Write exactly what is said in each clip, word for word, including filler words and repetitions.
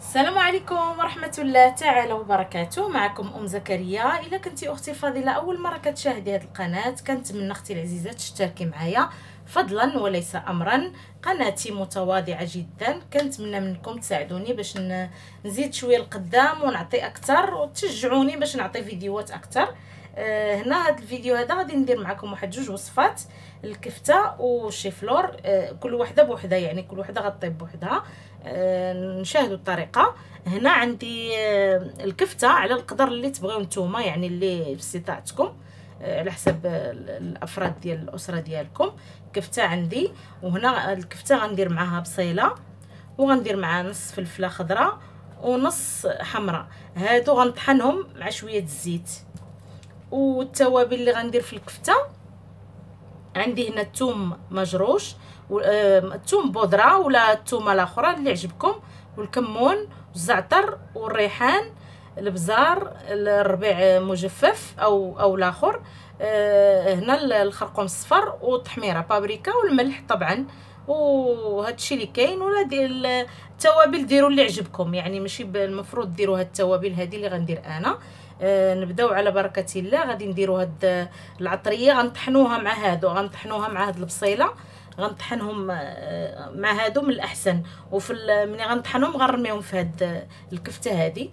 السلام عليكم ورحمة الله تعالى وبركاته. معكم أم زكريا. إلا كنتي أختي الفاضلة أول مرة كتشاهدي هذه القناة كنتمنى أختي العزيزة تشتركي معايا فضلا وليس أمرا. قناتي متواضعة جدا، كنتمنى منكم تساعدوني باش نزيد شوية لقدام ونعطي أكثر وتشجعوني باش نعطي فيديوهات أكثر. آه هنا هذا الفيديو هذا غادي ندير معكم واحد جوج وصفات، الكفته والشيفلور، آه كل وحده بوحدها، يعني كل وحده غطيب بوحدها. آه نشاهدوا الطريقه. هنا عندي آه الكفته على القدر اللي تبغيو نتوما، يعني اللي في استطاعتكم، آه على حسب الافراد ديال الاسره ديالكم. كفته عندي، وهنا الكفته غندير معاها بصيله، وغندير معاها نص فلفله خضراء ونص حمراء. هادو غنطحنهم مع شويه الزيت. والتوابل اللي غندير في الكفته عندي هنا الثوم مجروش، الثوم بودره ولا الثومه الاخرى اللي عجبكم، والكمون والزعتر والريحان، البزار، الربيع مجفف او او الاخر، أه هنا الخرقوم الصفر والتحميره بابريكا والملح طبعا. وهذا الشيء اللي كاين. ولا ديال التوابل ديروا اللي عجبكم، يعني ماشي المفروض ديروا هاد التوابل هذه اللي غندير انا. آه نبداو على بركه الله. غادي نديروا هاد العطريه غنطحنوها مع هادو، غنطحنوها مع هاد البصيله، غنطحنهم آه مع هادو من الاحسن. وفي ملي غنطحنهم غنرميهم في هاد الكفته هذه.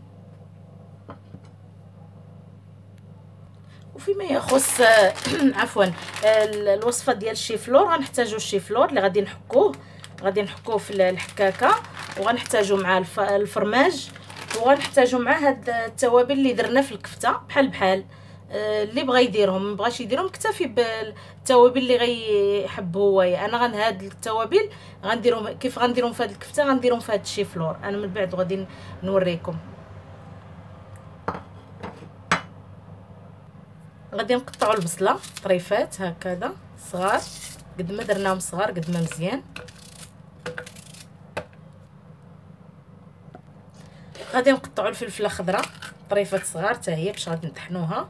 وفيما يخص آه عفوا آه الوصفه ديال الشيفلور، غنحتاجوا الشيفلور اللي غادي نحكوه، غادي نحكوه في الحكاكه، وغنحتاجوا مع الفرماج، وغنحتاجوا مع هاد التوابل اللي درنا في الكفته بحال بحال. آه اللي بغى يديرهم، مبغاش يديرهم كتفي بالتوابل اللي غيحب هو. انا غن هاد التوابل غنديرهم كيف غنديرهم في هاد الكفته غنديرهم في هاد الشيفلور. انا من بعد غادي نوريكم. غادي نقطعوا البصله طريفات هكذا صغار، قد ما درناهم صغار قد ما مزيان. غادي نقطعوا الفلفله خضراء طريفات صغار حتى هي باش غادي نطحنوها.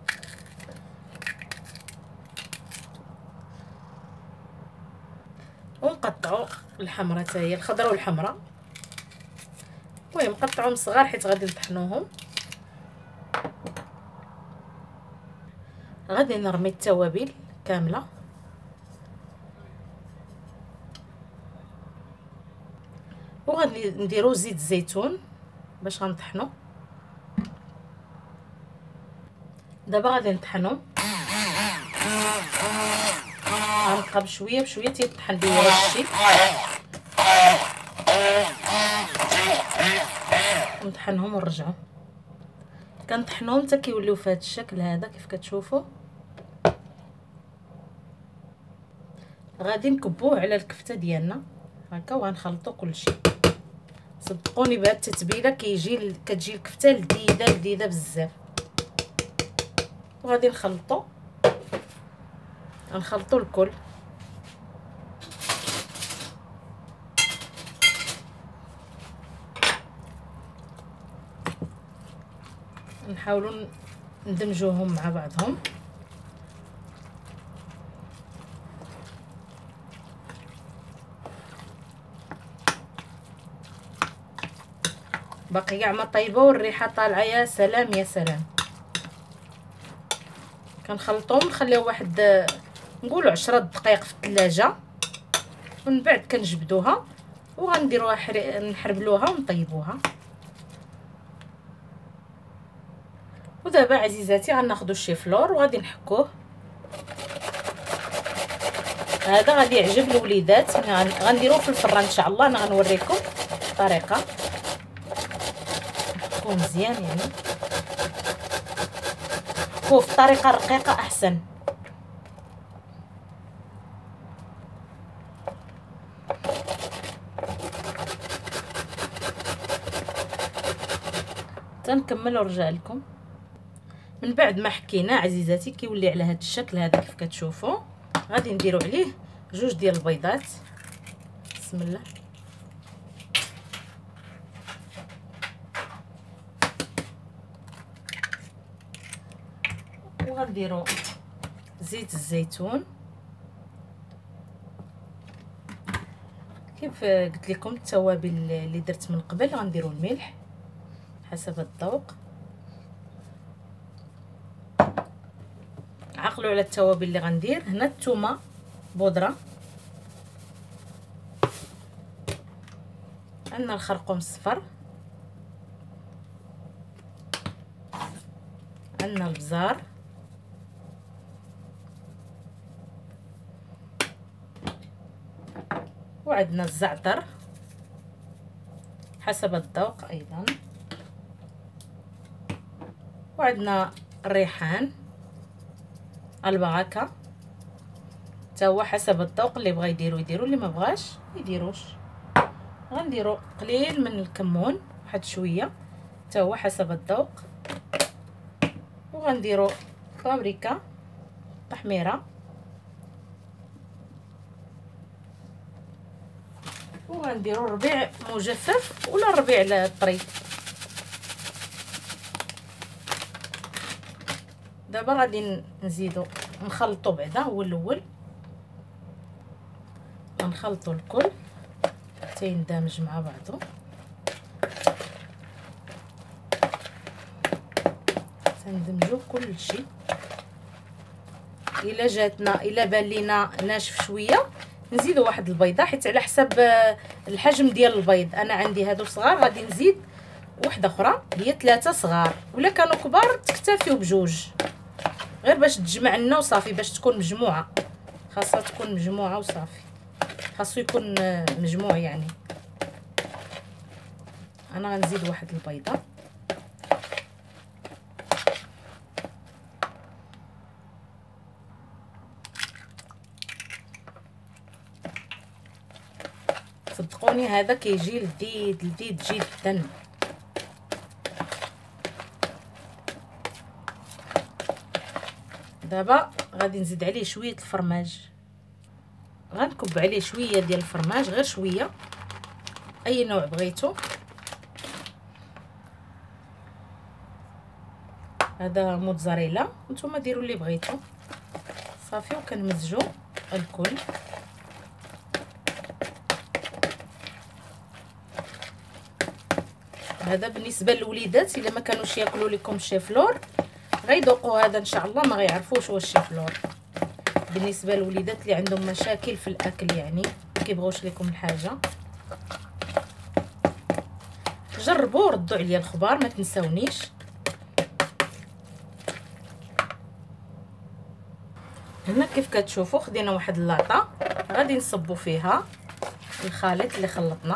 ونقطعوا الحمراء حتى هي، الخضراء والحمراء، المهم نقطعوهم صغار حيت غادي نطحنوهم. غادي نرمي التوابل كامله، وغادي نديرو زيت الزيتون باش غنطحنو. دابا غادي نطحنو، غنبقى بشويه بشويه تيطحن ليا هادشي، نطحنهم ونرجعو. كنطحنوهم حتى كيوليو في هذا الشكل هذا كيف كتشوفوا. غادي نكبوه على الكفته ديالنا هكا وغنخلطوا كلشي. صدقوني بهاد التتبيله كيجي كتجي الكفته لذيذه لذيذه بزاف. وغادي نخلطوا غنخلطوا الكل. نحاولوا ندمجوهم مع بعضهم. باقي كاع ما طيبه والريحه طالعه، يا سلام يا سلام. كنخلطوهم نخليو واحد نقولوا عشرة دقائق في الثلاجه، ومن بعد كنجبدوها وغنديروها حري... نحربلوها ونطيبوها. ودابا عزيزاتي غناخذوا الشيفلور وغادي نحكوه. هذا غادي يعجب الوليدات، غنديروه في الفران ان شاء الله. انا غنوريكم الطريقه. نحكوه مزيان، يعني نحكوه في الطريقه الرقيقه احسن. تنكمل ونرجع لكم. من بعد ما حكينا عزيزاتي كيولي على هذا الشكل هذا كيف كتشوفوا. غادي نديروا عليه جوج ديال البيضات. بسم الله. وغنديروا زيت الزيتون كيف قلت لكم. التوابل اللي درت من قبل غنديروا الملح حسب الذوق. عقلوا على التوابل اللي غندير هنا. الثومه بودره، عندنا الخرقوم الصفر، عندنا البزار، وعندنا الزعتر حسب الذوق ايضا، وعندنا الريحان، البغاكه حتى هو حسب الذوق، اللي بغى يديرو يديرو، اللي ما بغاش يديروش. غنديرو قليل من الكمون، واحد شويه حتى هو حسب الذوق، وغنديرو بابريكا تحميره، وغنديرو ربيع مجفف ولا ربيع طري. دابا غادي نزيدو نخلطو بعدا، هو الاول غنخلطو الكل حتى يندمج مع بعضو. تندمجو كلشي. الا جاتنا الا بان لينا ناشف شويه نزيدو واحد البيضه، حيت على حسب الحجم ديال البيض. انا عندي هادو صغار، غادي نزيد واحده اخرى هي ثلاثه صغار، ولا كانوا كبار تكتفيو بجوج، غير باش تجمع لنا وصافي، باش تكون مجموعه. خاصها تكون مجموعه وصافي، خاصو يكون مجموع يعني. انا غنزيد واحد البيضه. صدقوني هذا كيجي لذيذ لذيذ جدا. دابا غادي نزيد عليه شويه الفرماج، غنكب عليه شويه ديال الفرماج، غير شويه، اي نوع بغيتو. هذا موتزاريلا، نتوما ديروا اللي بغيتو صافي. وكنمزجو الكل. هذا بالنسبه للوليدات، الا ما كانوش ياكلوا لكم الشيفلور غيذوقوا هذا ان شاء الله، ما غيعرفوش واش الشيفلور. بالنسبه للوليدات اللي عندهم مشاكل في الاكل يعني ما كيبغوش لكم الحاجه، جربوا ردوا عليا الخبار ما تنساونيش. هنا كيف كتشوفوا خدينا واحد اللاطه، غادي نصبوا فيها الخليط اللي خلطنا.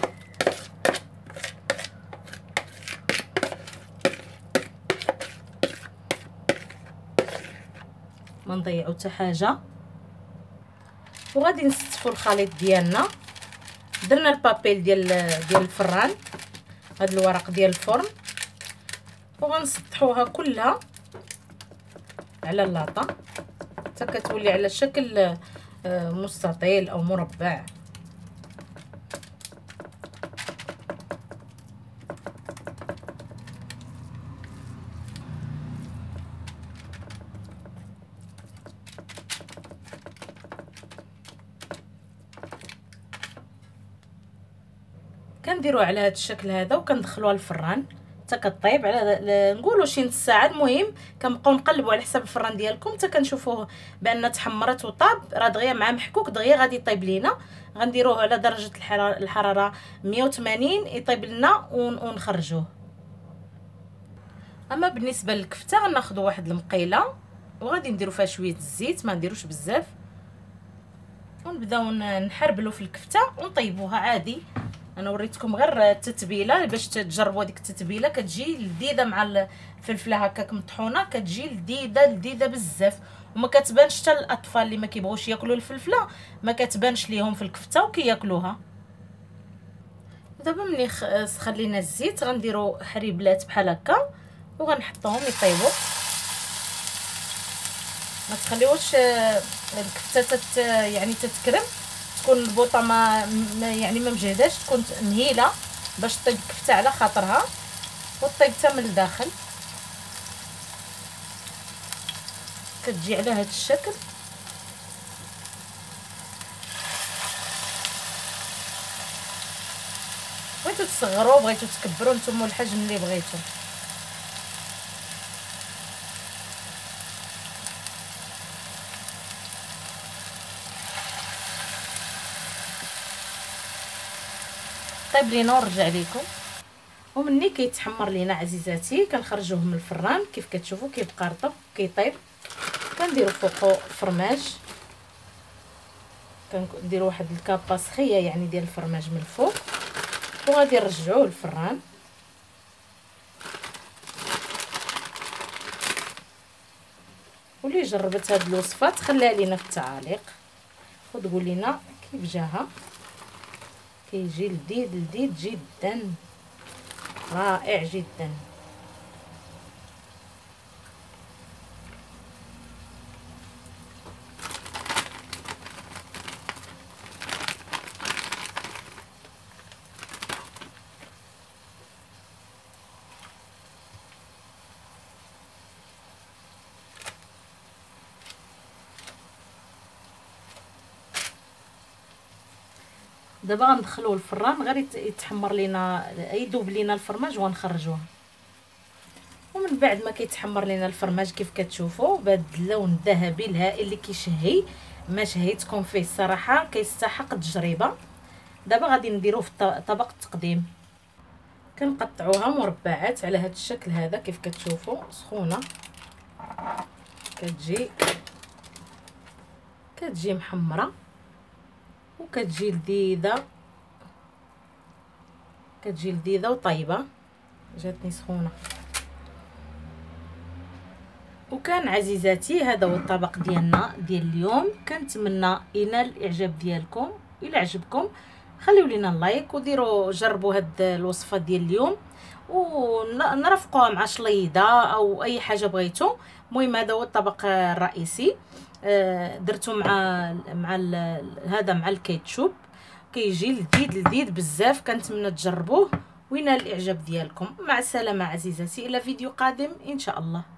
ما نضيعوا حتى حاجه. وغادي نستفوا الخليط ديالنا. درنا البابيل ديال ديال الفران، هذا الورق ديال الفرن، وغنسطحوها كلها على اللاطه حتى كتولي على شكل مستطيل او مربع. كنديروها على هذا الشكل هذا، وكندخلوها للفران حتى كطيب على نقولوا شي نص ساعه. المهم كنبقاو نقلبوا على حساب الفران ديالكم حتى كنشوفوه بان تحمرت وطاب، راه دغيا مع محكوك دغيا غادي يطيب لينا. غنديروه على درجه الحراره الحراره مية وثمانين يطيب لنا ونخرجوه. اما بالنسبه للكفته غناخذوا واحد المقيله وغادي نديروا فيها شويه الزيت، ما نديروش بزاف، ونبداو نحربلوا في الكفته ونطيبوها عادي. انا وريتكم غير التتبيله باش تجربوا هذيك التتبيله، كتجي لذيذه مع الفلفله هكاك مطحونه، كتجي لذيذه لذيذه بزاف، وما كتبانش حتى الاطفال اللي ما كيبغوش ياكلوا الفلفله ما كتبانش ليهم في الكفته وكياكلوها. دابا ملي سخن لينا الزيت غنديروا حريبلات بحال هكا وغنحطوهم يطيبوا. ما تخليوش الكفته تت يعني تتكرم، تكون البوطه ما يعني ما مجهداش، تكون مهيله باش طيب الكفته على خاطرها وطيب حتى من الداخل. كتجي على هذا الشكل. بغيتو تصغروا بغيتو تكبروا نتوما الحجم اللي بغيتو. طيب لينا ونرجع لكم. ومني كيتحمر لينا عزيزاتي كنخرجوه من الفران كيف كتشوفوا كيبقى رطب كيطيب. كنديروا فوقو فرماج، كنديروا واحد الكابه سخيه يعني ديال الفرماج من الفوق، وغادي نرجعوه للفران. واللي جربت هاد الوصفه تخليها لينا في التعاليق وتقول لنا كيف جاها. كيجي لذيذ لذيذ جدا، رائع جدا. دابا غندخلوه الفران غير يتحمر لينا يذوب لينا الفرماج ونخرجوه. ومن بعد ما كيتحمر لينا الفرماج كيف كتشوفوا بهذا اللون الذهبي الهائل اللي كيشهي، ما شهيتكم فيه الصراحه كيستحق التجربه. دابا غادي نديروه في طبق التقديم. كنقطعوها مربعات على هذا الشكل هذا كيف كتشوفوا، سخونه كتجي كتجي محمره وكتجي لذيذه، كتجي لذيذه وطيبه، جاتني سخونه. وكان عزيزاتي هذا هو الطبق ديالنا ديال اليوم. كنتمنى ينال الاعجاب ديالكم. الى عجبكم خليو لينا لايك وديروا جربوا هاد الوصفه ديال اليوم ونرافقوها مع شليضه او اي حاجه بغيتو. المهم هذا هو الطبق الرئيسي، درتو مع مع هذا مع الكيتشوب، كيجي لذيذ لذيذ بزاف. كنتمنى تجربوه وينال الاعجاب ديالكم. مع السلامه عزيزاتي، الى فيديو قادم ان شاء الله.